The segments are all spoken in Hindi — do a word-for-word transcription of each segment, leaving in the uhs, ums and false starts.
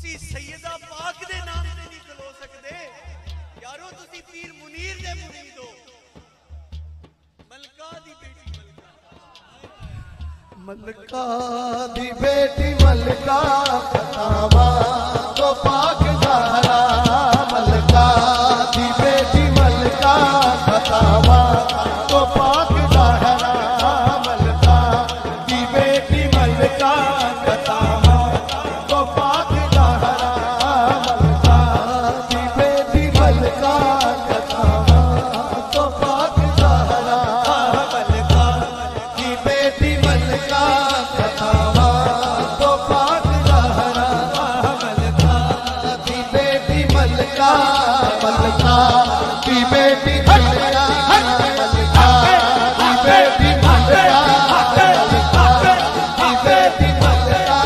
तुसी सैयदा पाक दे नाम ते नहीं खलो सकदे यारो, तुसी पीर मुनीर दे मुरीद हो। मलका दी बेटी मलका दी बेटी मलका बतावा तो पाक ज़हरा, मलका दी बेटी मलका बतावा तो पाक ज़हरा, मलका दी बेटी मलका बतावा तो पाक ज़हरा, मलका दी बेटी मलका बतावा तो पाक ज़हरा, मलका दी बेटी मलका बतावा तो पाक ज़हरा, मलका दी बेटी मलका, मलका दी बेटी मलका, मलका दी बेटी मलका, मलका दी बेटी मलका,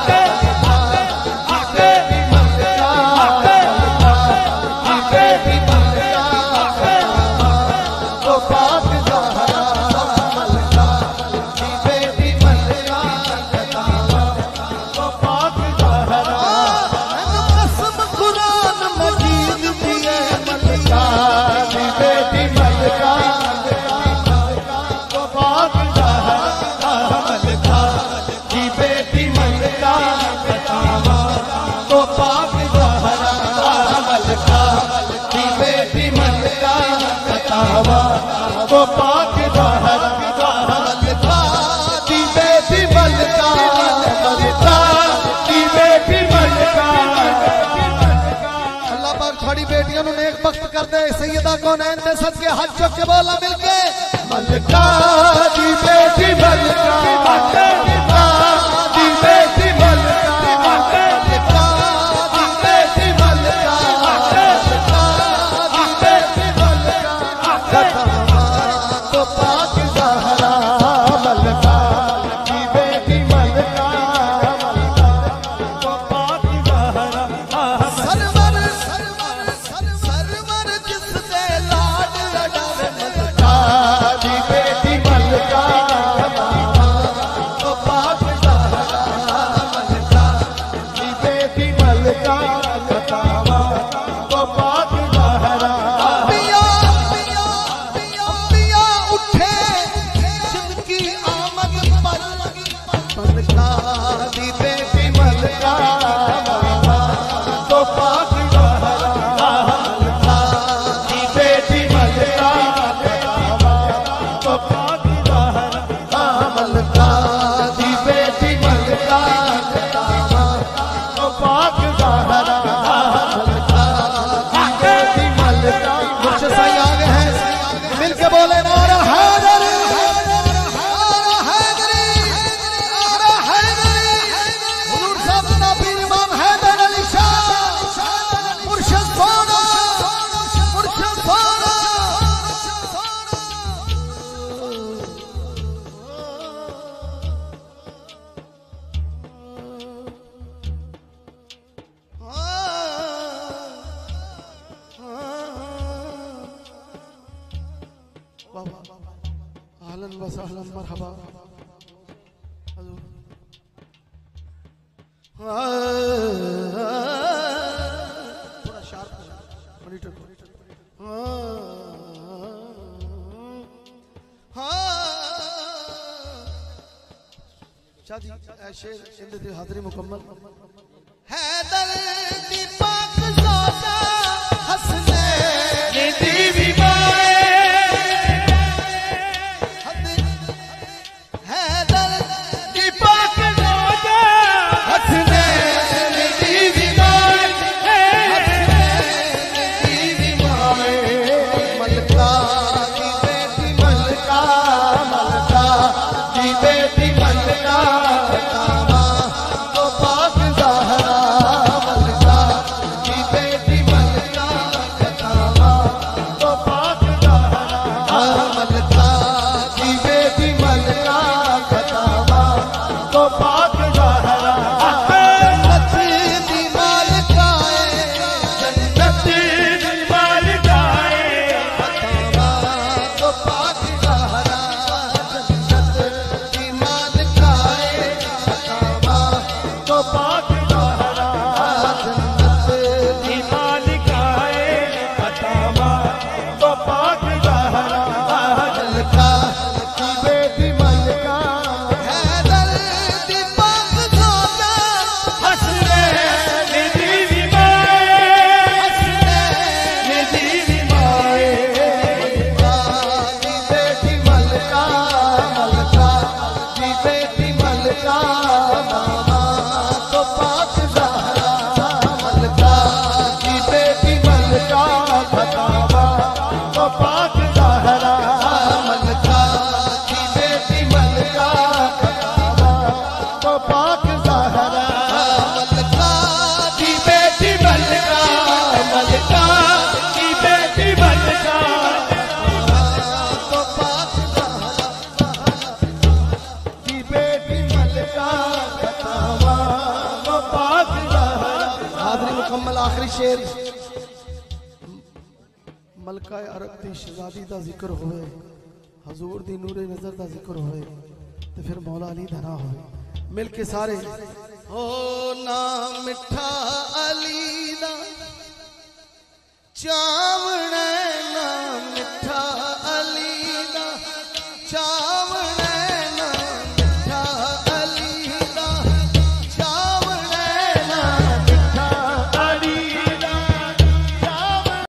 मलका दी बेटी मलका, मलका दी बेटी मलका तो पाक ज़हरा, मलका दी बेटी मलका बतावा तो पाक ज़हरा। कसम कुरान मजीद दी है, मलका दी बेटी मलका तो पाक ज़हरा, मलका दी बेटी मलका बतावा तो पाक ज़हरा, मलका दी बेटी मलका बतावा तो पाक ज़हरा, मलका दी बेटी मलका, मलका दी बेटी मलका। अल्लाह पाक थोड़ी बेटियों ने नेक वक्त कर दे। सैयदा कौनैन दे सदके हाथ चुक के बोला मिलके, मलका दी बेटी मलका, मलका दी बेटी मलका, मलका दी बेटी मलका, मलका दी बेटी मलका बतावा तो पाक ज़हरा, मलका दी बेटी मलका, मलका तो पाक ज़हरा। सरवर सरवर सरवर जिससे लाड लडावे, मलका दी बेटी मलका तो पाक ज़हरा, मलका दी बेटी मलका बतावा तो पाक ज़हरा। पिया पिया पिया उठे जिनकी आमद पर, मलका दी बेटी मलका तो पाक ज़हरा, मलका दी बेटी मलका बतावा तो पाक ज़हरा, मलका दी बेटी मलका बतावा तो पाक ज़हरा, मलका दी बेटी मलका। मुझसे सही आगे हैं, मिलके बोले नारा हैदर, नारा हैदरी, नारा हैदरी। हुजूर साहब का पीर इमाम हैदर अली शाह, मुर्शिद सोना, मुर्शिद सोना। अहलन व सहलन मरहबा। थोड़ा शार्प मॉनिटर को। शादी शेर इंदे हाज़री मुकम्मल। हैदर दी पाक ज़ादा हसनैन दी बीमार, हैदर दी पाक ज़ादा हसनैन दी बीमार, हसनैन दी बीमार। मलका दी बेटी मलका, मलका दी बेटी मलका बतावा तो पाक ज़हरा, मुकम्मल आखिरी शेर मलका अरब दी शहजादी दा जिक्र होए, हजूर दी नूरे नजर दा जिक्र होए, तो फिर मौला अली दा ना होए। मिल के सारे हो ना मिठा अली